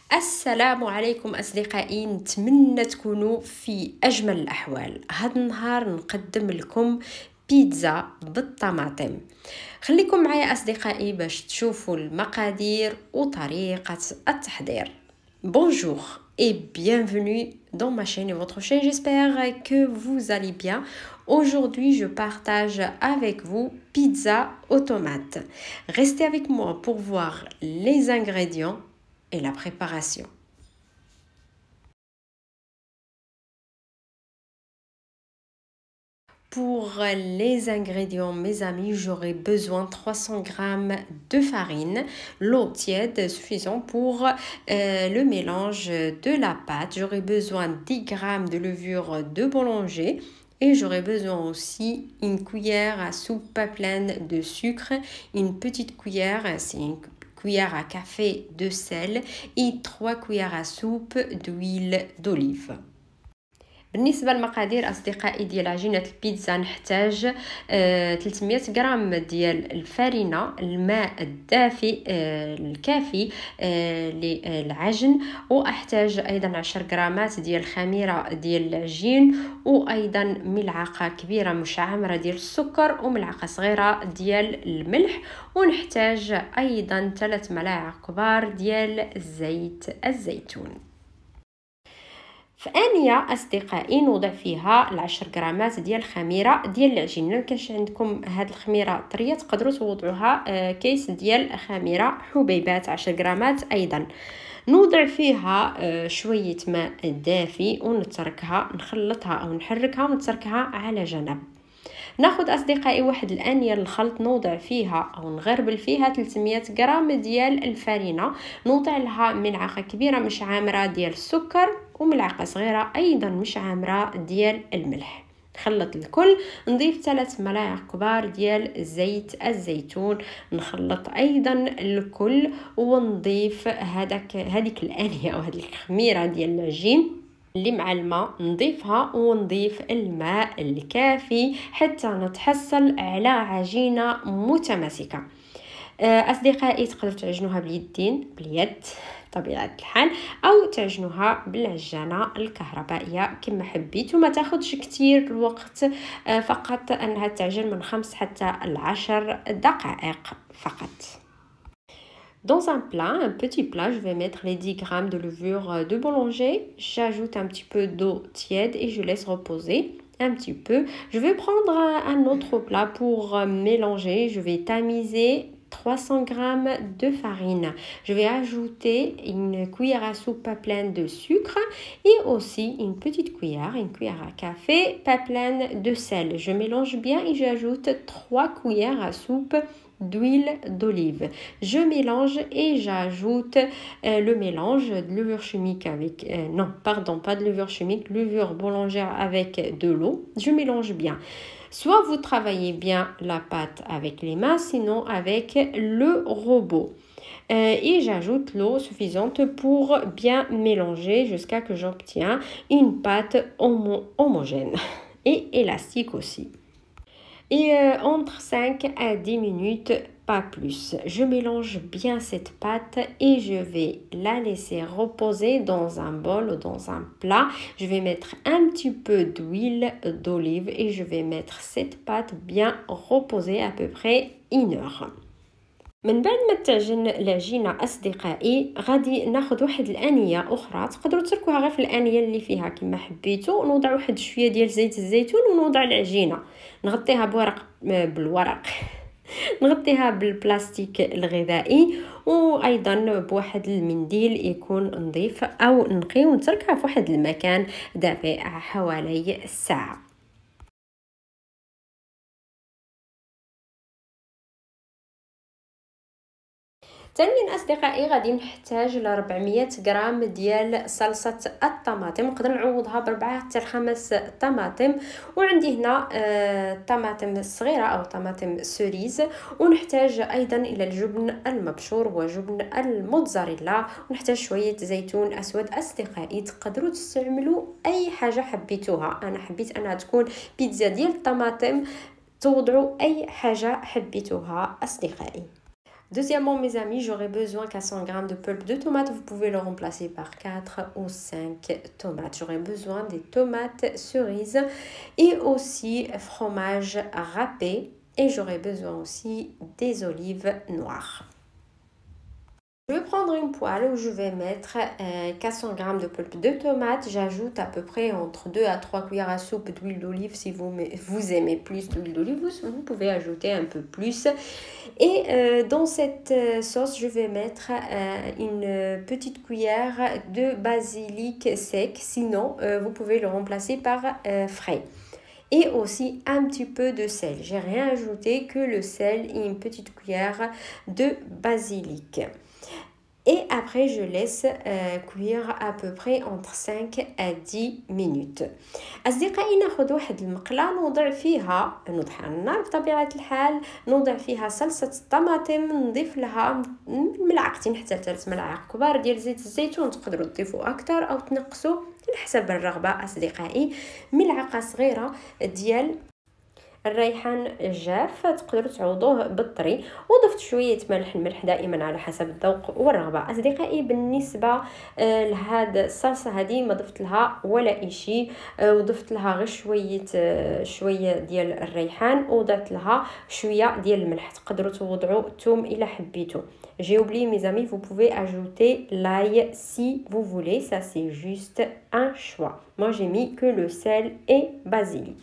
السلام عليكم أصدقائي، نتمنى تكونوا في أجمل الأحوال. هذا النهار نقدم لكم بيتزا بالطماطم. خليكم معايا أصدقائي باش تشوفوا المقادير وطريقة التحضير. Bonjour et bienvenue dans ma chaîne et votre chaîne. J'espère que vous allez bien. Aujourd'hui, je partage avec vous pizza aux tomates. Restez avec moi pour voir les ingrédients et la préparation. Pour les ingrédients, mes amis, j'aurai besoin de 300 g de farine, l'eau tiède suffisant pour le mélange de la pâte. J'aurai besoin de 10 g de levure de boulanger et j'aurai besoin aussi une cuillère à soupe pleine de sucre, une petite cuillère, c'est une cuillère à café de sel et 3 cuillères à soupe d'huile d'olive. بالنسبه للمقادير اصدقائي ديال عجينه البيتزا نحتاج 300 غرام ديال الفرينه، الماء الدافئ الكافي للعجن، واحتاج ايضا 10 غرامات ديال الخميره ديال العجين، وايضا ملعقه كبيره مشعمره ديال السكر وملعقه صغيره ديال الملح، ونحتاج ايضا 3 ملاعق كبار ديال زيت الزيتون. في آنية أصدقائي نوضع فيها 10 غرامات ديال الخميرة ديال العجين. ما كانش عندكم هاد الخميرة طرية تقدروا توضعوها كيس ديال خميرة حبيبات 10 غرامات أيضا. نوضع فيها شوية ماء دافي ونتركها نخلطها أو نحركها ونتركها على جنب. ناخذ أصدقائي واحد الآنية للخلط، نوضع فيها أو نغربل فيها 300 غرام ديال الفرينة، نوضع لها ملعقة كبيرة مشعمرة ديال السكر وملعقة صغيرة أيضا مشعمرة ديال الملح. نخلط الكل، نضيف 3 ملاعق كبار ديال زيت الزيتون، نخلط ايضا الكل ونضيف هذيك الآنية او هذيك الخميرة ديال العجين اللي مع الماء، نضيفها ونضيف الماء الكافي حتى نتحصل على عجينة متماسكة. أصدقائي تقدروا تعجنوها باليد طبيعة الحال، أو تعجنوها بالعجانة الكهربائية كما حبيتوا. ما تاخدش كتير الوقت، فقط أنها تعجن من 5 حتى 10 دقائق فقط. Dans un plat, un petit plat, je vais mettre les 10 g de levure de boulanger. J'ajoute un petit peu d'eau tiède et je laisse reposer un petit peu. Je vais prendre un autre plat pour mélanger. Je vais tamiser 300 g de farine. Je vais ajouter une cuillère à soupe pleine de sucre et aussi une petite cuillère à café pleine de sel. Je mélange bien et j'ajoute 3 cuillères à soupe d'huile d'olive. Je mélange et j'ajoute le mélange de levure chimique avec pas de levure chimique, levure boulangère avec de l'eau. Je mélange bien. Soit vous travaillez bien la pâte avec les mains, sinon avec le robot. Et j'ajoute l'eau suffisante pour bien mélanger jusqu'à que j'obtiens une pâte homogène et élastique aussi. Et entre 5 à 10 minutes, pas plus. Je mélange bien cette pâte et je vais la laisser reposer dans un bol ou dans un plat. Je vais mettre un petit peu d'huile d'olive et je vais mettre cette pâte bien reposer à peu près 1 heure. من بعد ما تعجن العجينه اصدقائي غادي ناخذ واحد الانيه اخرى، تقدروا تركوها غير في الانيه اللي فيها كما حبيتوا، ونوضع واحد شويه ديال زيت الزيتون ونوضع العجينه، نغطيها بالورق نغطيها بالبلاستيك الغذائي، وايضا بواحد المنديل يكون نظيف او نقي، ونتركها في واحد المكان دافئ حوالي ساعه. ثانيا اصدقائي غادي نحتاج ل 400 غرام ديال صلصه الطماطم، نقدر نعوضها ب4 حتى 5 طماطم، وعندي هنا طماطم الصغيره او طماطم سوريز، ونحتاج ايضا الى الجبن المبشور وجبن الموتزاريلا، ونحتاج شويه زيتون اسود. اصدقائي تقدروا تستعملوا اي حاجه حبيتوها، انا حبيت انها تكون بيتزا ديال الطماطم، توضعوا اي حاجه حبيتوها اصدقائي. Deuxièmement, mes amis, j'aurai besoin qu'à 100 g de pulpe de tomate. Vous pouvez le remplacer par 4 ou 5 tomates. J'aurai besoin des tomates cerises et aussi fromage râpé. Et j'aurai besoin aussi des olives noires. Je vais prendre une poêle où je vais mettre 400 g de pulpe de tomate. J'ajoute à peu près entre 2 à 3 cuillères à soupe d'huile d'olive. Si vous aimez plus d'huile d'olive, vous pouvez ajouter un peu plus. Et dans cette sauce, je vais mettre une petite cuillère de basilic sec. Sinon, vous pouvez le remplacer par frais. Et aussi un petit peu de sel. J'ai rien ajouté que le sel et une petite cuillère de basilic. Et après, je laisse cuire à peu près entre 5 à 10 minutes. أصدقائي ناخذ واحد المقلة نوضع فيها نوضعها على النار بطبيعة الحال، نوضع فيها صلصة الطماطم، نضيف لها ملعقتين حتى 3 ملاعق كبار ديال زيت الزيتون. تقدروا تضيفوا أكثر أو تنقصوا على حسب الرغبة أصدقائي. ملعقة صغيرة ديال الريحان الجاف، تقدروا تعوضوه بالطري، وضفت شويه ملح. الملح دائما على حسب الذوق والرغبه اصدقائي. بالنسبه لهذا الصلصه هذه ما ضفت لها ولا شيء، وضفت لها غير شويه ديال الريحان، وضعت لها شويه ديال الملح. تقدروا توضعوا الثوم الا حبيتوا. J'ai oublié mes amis, vous pouvez ajouter l'ail si vous voulez, ça c'est juste un choix. Moi j'ai mis que le sel et basilic.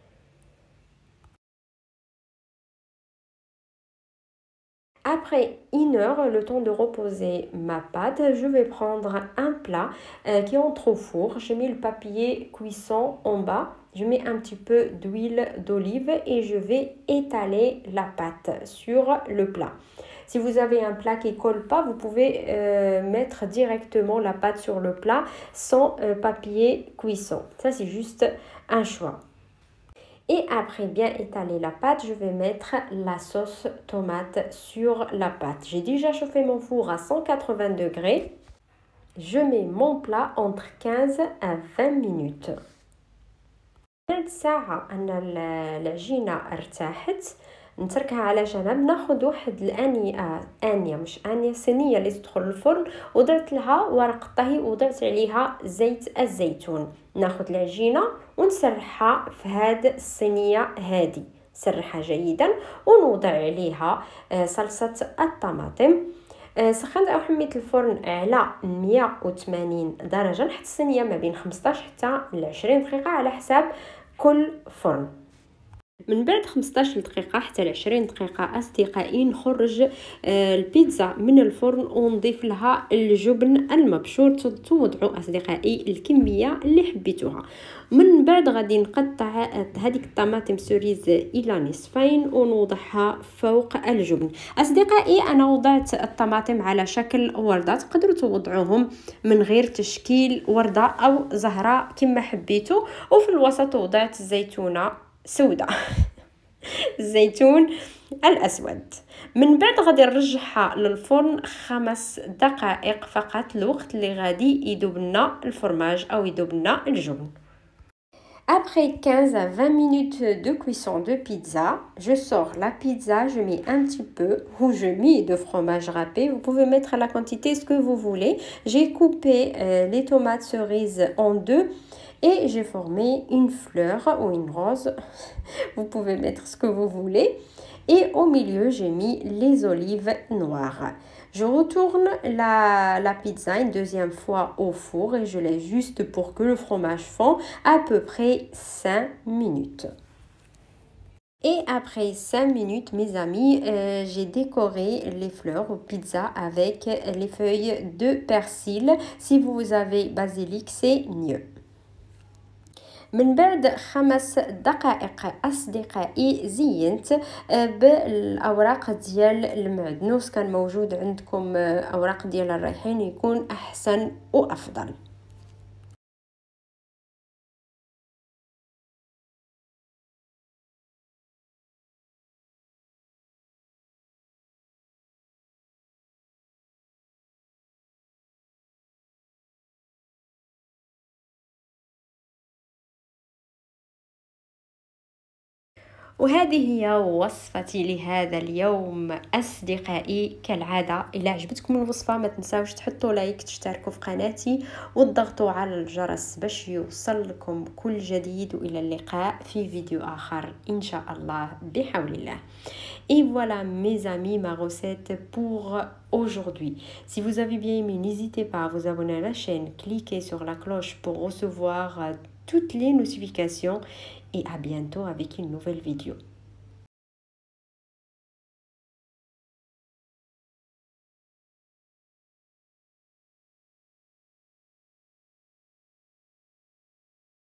Après 1 heure, le temps de reposer ma pâte, je vais prendre un plat qui entre au four. Je mets le papier cuisson en bas. Je mets un petit peu d'huile d'olive et je vais étaler la pâte sur le plat. Si vous avez un plat qui ne colle pas, vous pouvez mettre directement la pâte sur le plat sans papier cuisson. Ça, c'est juste un choix. Et après bien étaler la pâte, je vais mettre la sauce tomate sur la pâte. J'ai déjà chauffé mon four à 180 degrés. Je mets mon plat entre 15 à 20 minutes. بعد ساعة أن العجينة ارتاحت نتركها على جنب. ناخذ واحد صينية اللي تدخل الفرن، وضعت لها ورق طهي وضعت عليها زيت الزيتون. ناخذ العجينة ونسرحها في هذه الصينية هذه، سرحها جيدا ونوضع عليها صلصة الطماطم. سخنت أو حميت الفرن على 180 درجة، نحط الصينية ما بين 15 حتى ل 20 دقيقة على حساب كل فرن. من بعد 15 دقيقة حتى ل 20 دقيقة أصدقائي نخرج البيتزا من الفرن ونضيف لها الجبن المبشور. توضعوا أصدقائي الكمية اللي حبيتوها. من بعد غادي نقطع هذيك الطماطم سوريز إلى نصفين ونوضعها فوق الجبن. أصدقائي أنا وضعت الطماطم على شكل وردة، تقدروا توضعوهم من غير تشكيل وردة أو زهرة كما حبيتوا. وفي الوسط وضعت زيتونة سوداء الزيتون الأسود. من بعد غادي نرجعها للفرن 5 دقائق فقط، الوقت اللي غادي يذوب لنا الفرماج أو يذوب لنا الجبن. Après 15 à 20 minutes de cuisson de pizza, je sors la pizza, je mets un petit peu ou je mets de fromage râpé. Vous pouvez mettre la quantité ce que vous voulez. J'ai coupé les tomates cerises en deux et j'ai formé une fleur ou une rose. Vous pouvez mettre ce que vous voulez. Et au milieu, j'ai mis les olives noires. Je retourne la pizza une deuxième fois au four et je laisse juste pour que le fromage fond à peu près 5 minutes. Et après 5 minutes, mes amis, j'ai décoré les fleurs aux pizzas avec les feuilles de persil. Si vous avez basilic, c'est mieux. من بعد 5 دقائق أصدقائي زينت بالأوراق ديال المعدنوس. كان موجود عندكم أوراق ديال الريحان يكون أحسن وأفضل. وهذه هي وصفتي لهذا اليوم أصدقائي. كالعادة إذا عجبتكم الوصفة ما تنساوش تحطوا لايك، تشتركوا في قناتي وتضغطوا على الجرس باش يوصل لكم كل جديد. وإلى اللقاء في فيديو آخر إن شاء الله بحول الله. Et voilà mes amis, ma recette pour aujourd'hui. Si vous avez bien aimé, n'hésitez pas à vous abonner à la chaîne, cliquez sur la cloche pour recevoir toutes les notifications et à bientôt avec une nouvelle vidéo.